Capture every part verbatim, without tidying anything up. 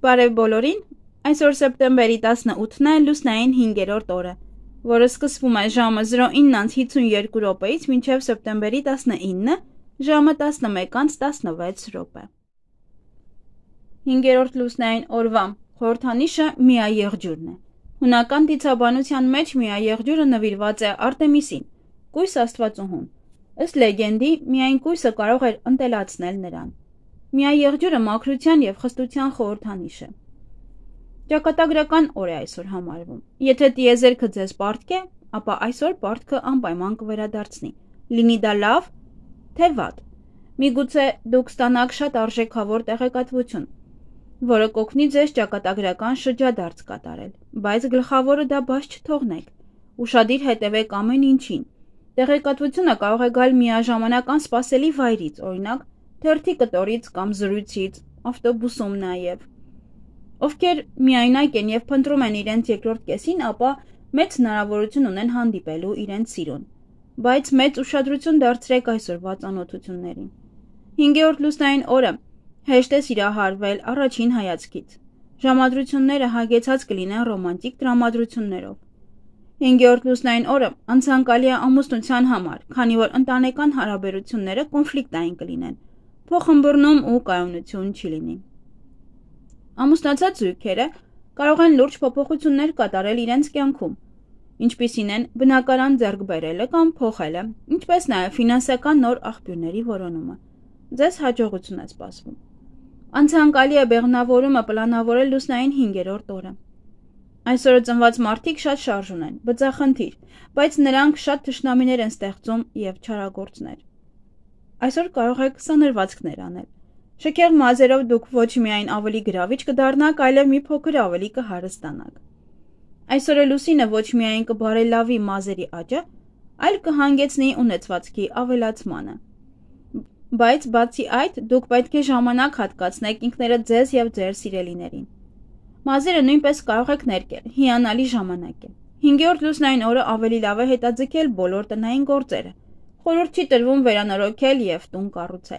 Բարև բոլորին, այսօր սեպտեմբերի տասնութն է, լուսնային հինգերորդ օրը, որը սկսվում է ժամը զրո ինը հինգ րոպեից մինչև սեպտեմբերի տասնինը, ժամը տասնմեկ տասնվեց րոպե։ Հինգերորդ լուսնային օրվա խորհրդանիշը միաեղջյուրն է։ Հունական դիցաբանության մեջ միաեղջյուրը նվիրված է Արտեմիսին, կույս աստվածուհուն։ Ըստ լեգենդի, միայն կույսը կարող էր ընտելացնել նրան։ Միաեղջյուրը մաքրության և խստության խորհրդանիշ է։ Ճակատագրական օր է այսօր համարվում։ Եթե տիեզերքը ձեզ պարտք է, ապա այսօր պարտքը անպայման կվերադարձնի։ Լինի դա լավ, թե վատ։ Միգուցե դուք ստանաք շատ արժեքավոր տեղեկատվություն, որը կօգնի ձեզ ճակատագրական շրջադարձ կատարել, բայց գլխավորը դա բաց չթողնեք։ Ուշադիր հետևեք ամեն ինչին։ Տեղեկատվությունը կարող է գալ միաժամանակ անսպասելի վայրից, օրինակ թերթի կտորից կամ զրույցից, ավտոբուսում նաև։ Ովքեր միայնակ են և փնտրում են իրենց երկրորդ կեսին, ապա մեծ հնարավորություն ունեն հանդիպելու իրենց սիրուն, բայց մեծ ուշադրություն դարձրեք այսօրվա ծանոթություններին։ Հինգերորդ լուսնային օրը հեշտ է սիրահարվել առաջին հայացքից։ Ժամադրությունները հագեցած կլինեն ռոմանտիկ տրամադրություններով։ Հինգերորդ լուսնային օրը անցանկալի է ամուսնության համար, քանի որ ընտանեկան հարաբերությունները կոնֆլիկտային կլինեն, փոխըմբռնում ու կայունություն չի լինի։ Ամուսնացած զույգերը կարող են լուրջ փոփոխություններ կատարել իրենց կյանքում, ինչպիսին են բնակարան ձեռք բերելը կամ փոխելը, ինչպես նաև ֆինանսական նոր աղբյուրների որոնումը։ Ձեզ հաջողություն է սպասվում։ Անցանկալի է բեղմնավորումը պլանավորել լուսնային հինգերորդ օրը։ Այսօրը ծնված մարդիկ շատ շարժուն են, բծախնդիր, բայց նրանք շատ թշնամիներ են ստեղծում և չարագործներ։ Այսօր կարող եք սանրվածքներ անել։ Շքեղ մազերով դուք ոչ միայն ավելի գրավիչ կդառնաք, այլև մի փոքր ավելի կհարստանաք։ Այսօրը լուսինը ոչ միայն կբարելավի մազերի աճը, այլ կհանգեցնի ունեցվածքի ավելացմանը։ Բայց բացի այդ, դուք պետք է ժամանակ հատկացնեք ինքներդ ձեզ և ձեր սիրելիներին։ Մազերը նույնպես կարող եք ներկել, հիանալի ժամանակ է։ Հինգերորդ լուսնային օրը ավելի լավ է հետաձգել բոլոր տնային գործերը։ Խորհուրդ չի տրվում վերանորոգել և տուն կառուցել։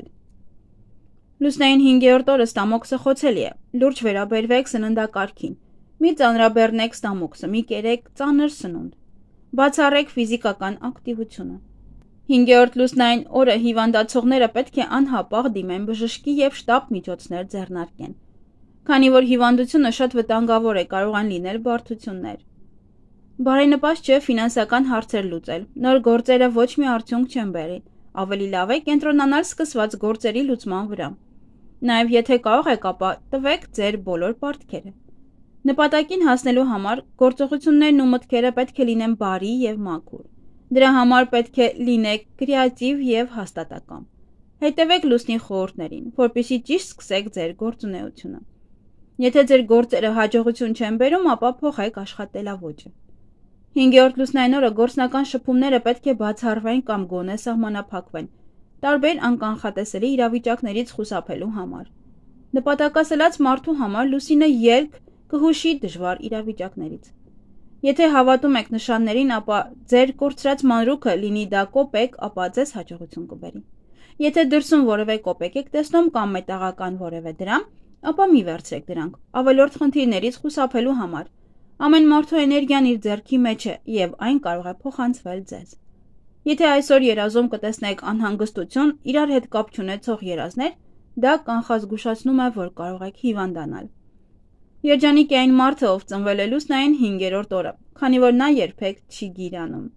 Լուսնային հինգերորդ օրը ստամոքսը խոցելի է, լուրջ վերաբերվեք սննդակարգին։ Մի ծանրաբեռնեք ստամոքսը, մի կերեք ծանր սնունդ։ Բացառեք ֆիզիկական ակտիվությունը։ Հինգերորդ լուսնային օրը հիվանդացողները պետք է անհապաղ դիմեն բժշկի և շտապ միջոցներ ձեռնարկեն, քանի որ հիվանդությունը շատ վտանգավոր է, կարող են լինել բարդություններ։ Բարենպաստ չէ ֆինանսական հարցեր լուծել, նոր գործերը ոչ մի արդյունք չեն բերի, ավելի լավ է կենտրոնանալ սկսված գործերի լուծման վրա։ Նաև եթե կարող եք, ապա տվեք ձեր բոլոր պարտքերը։ Նպատակին հասնելու համար գործողություններն ու մտքերը պետք է լինեն բարի և մաքուր։ Դրա համար պետք է լինեք կրեատիվ և հաստատակամ։ Հետևեք լուսնի խորհուրդներին, որպեսզի ճիշտ սկսեք ձեր գործունեությունը։ Եթե ձեր գործերը հաջողություն չեն բերում, ապա փոխեք աշխատելաոճը։ Հինգերորդ լուսնային օրը գործնական շփումները պետք է բացառվեն կամ գոնե սահմանափակվեն, տարբեր անկանխատեսելի իրավիճակներից խուսափելու համար։ Նպատակասլաց մարդու համար լուսինը ելք կհուշի դժվար իրավիճակներից։ Եթե հավատում եք նշաններին, ապա ձեր կորցրած մանրուքը լինի դա կոպեկ, ապա ձեզ հաջողություն կբերի։ Եթե դրսում որևէ կոպեկ եք տեսնում կամ մետաղական որևէ դրամ, ապա մի վերցրեք դրանք, ավելորդ խնդիրներից խուսափելու համար։ Ամեն մարդու էներգիան իր ձեռքի մեջ է և այն կարող է փոխանցվել ձեզ։ Եթե այսօր երազում կտեսնեք անհանգստություն, իրար հետ կապ չունեցող երազներ, դա կանխազգուշացնում է, որ կարող եք հիվանդանալ։ Երջանիկ է այն մարդը, ով ծնվել է լուսնային հինգերորդ օրը, քանի որ նա երբեք չի գիրանում։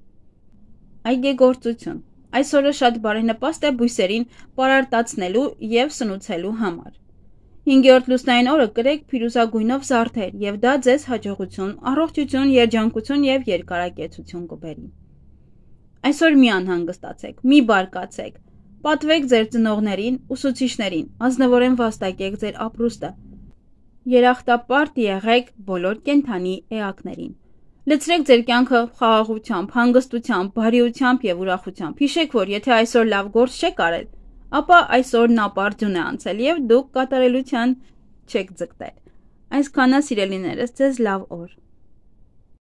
Այգեգործություն։ Այսօրը շատ բարենպաստ է բույսերին պարարտացնելու և սնուցելու համար։ Հինգերորդ լուսնային օրը կրեք փիրուզագույնով զարդեր, և դա ձեզ հաջողություն, առողջություն, երջանկություն և երկարակեցություն կբերի։ Այսօր մի անհանգստացեք, մի բարկացեք, պատվեք ձեր ծնողներին, ուսուցիչներին, ազնվորեն վաստակեք ձեր ապրուստը։ Երախտապարտ եղեք բոլոր կենդանի էակներին։ Լցրեք ձեր կյանքը խաղաղությամբ, հանգստությամբ, բարիությամբ և ուրախությամբ։ Հիշեք, որ եթե այսօր լավ գործ չեք արել, ապա այսօրն ապարդյուն է անցել և դուք կատարելության չեք ձգտել։ Այսքանը, սիրելիներս, ձեզ լավ օր։